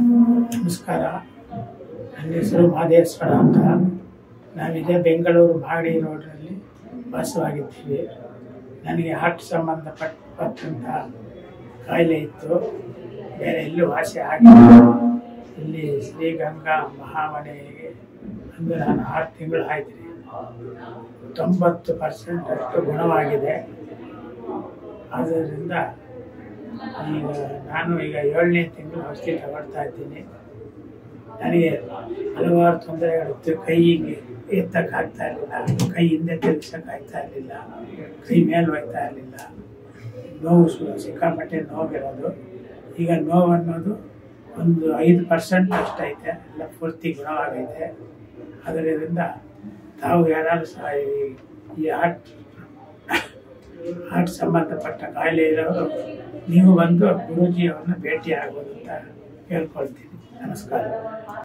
ನಮಸ್ಕಾರ. ನನ್ನ ಹೆಸರು ಮಹದೇಶ್ವರ ಅಂತ. ನಾವಿದೇ ಬೆಂಗಳೂರು ಮಾಗಡಿ ರೋಡ್ನಲ್ಲಿ ವಾಸವಾಗಿದ್ದೀವಿ. ನನಗೆ ಹಾರ್ಟ್ ಸಂಬಂಧಪಟ್ಟಂಥ ಕಾಯಿಲೆ ಇತ್ತು. ಬೇರೆ ಎಲ್ಲೂ ವಾಸಿ ಆಗಿಲ್ಲ. ಇಲ್ಲಿ ಶ್ರೀಗಂಗಾ ಮಹಾಮನೆಗೆ ಅಂದರೆ ನಾನು 6 ತಿಂಗಳು ಆಯ್ತು. 90% ಅಷ್ಟು ಗುಣವಾಗಿದೆ. ಆದ್ದರಿಂದ ನಾನು ಈಗ 7ನೇ ತಿಂಗಳು ಔಷಧಿ ತಗೊಳ್ತಾ ಇದ್ದೀನಿ. ನನಗೆ ಹಲವಾರು ತೊಂದರೆಗಳಿತ್ತು. ಕೈಗೆ ಎತ್ತಕ್ಕಾಗ್ತಾ ಇರಲಿಲ್ಲ, ಕೈ ಹಿಂದೆ ತಿರುಗಿಸೋಕ್ಕಾಗ್ತಾ ಇರಲಿಲ್ಲ, ಕೈ ಮೇಲೆ ಹೋಗ್ತಾ ಇರಲಿಲ್ಲ. ನೋವು ಸಿಕ್ಕಾಪಟ್ಟೆ ನೋವಿರೋದು. ಈಗ ನೋವು ಅನ್ನೋದು ಒಂದು 5% ಅಷ್ಟೈತೆ, ಎಲ್ಲ ಪೂರ್ತಿ ಗುಣವಾಗೈತೆ. ಅದರಿಂದ ತಾವು ಯಾರು ಸಹ ಈ ಹಾರ್ಟ್ ಸಂಬಂಧಪಟ್ಟ ಕಾಯಿಲೆ ಇರೋರು ನೀವು ಬಂದು ಗುರೂಜಿಯವರನ್ನು ಭೇಟಿ ಆಗ್ಬೋದು ಅಂತ ಕೇಳ್ಕೊಳ್ತೀನಿ. ನಮಸ್ಕಾರ.